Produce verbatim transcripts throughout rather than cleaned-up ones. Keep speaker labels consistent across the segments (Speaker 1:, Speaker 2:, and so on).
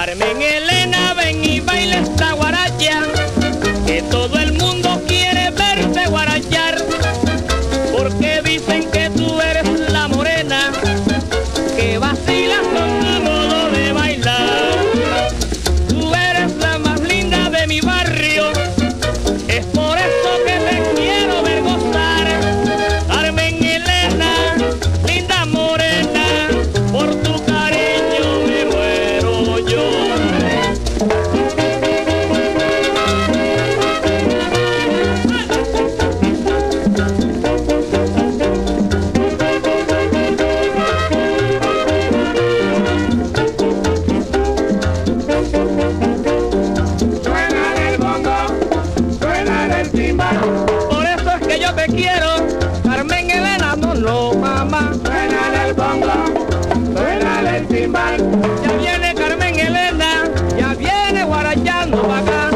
Speaker 1: Carmen Elena, ven y baila esta guaracha, que todo el mundo quiere verte guarachar, porque dicen que tú eres la morena, que vacilas con tu modo de bailar. Tú eres la más linda de mi barrio, es por eso que te quiero ver gozar. Carmen Elena, linda morena, por tu cariño me muero yo. Por eso es que yo te quiero, Carmen Elena, no, no, mamá.
Speaker 2: Suena el bongo, suena el timbal.
Speaker 1: Ya viene Carmen Elena, ya viene guarachando pa' acá.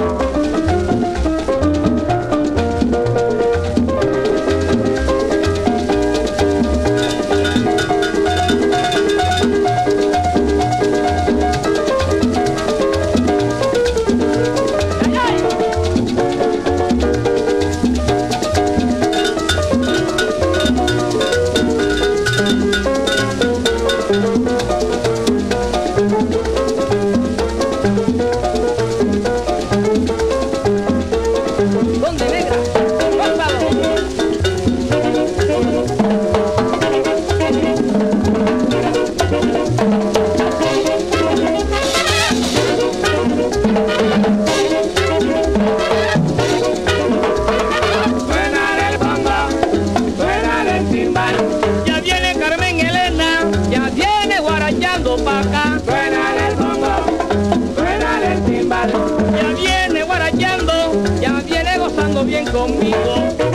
Speaker 1: ¡Ay, ay! ¿Dónde, negra? ¡Rómpalo!
Speaker 2: Suena el bongo, suena el timbal.
Speaker 1: Ya viene Carmen Elena, ya viene guarachando pa' acá.
Speaker 2: Suena el bongo, suena el timbal.
Speaker 1: Ya viene guarachando, ya viene gozando bien conmigo.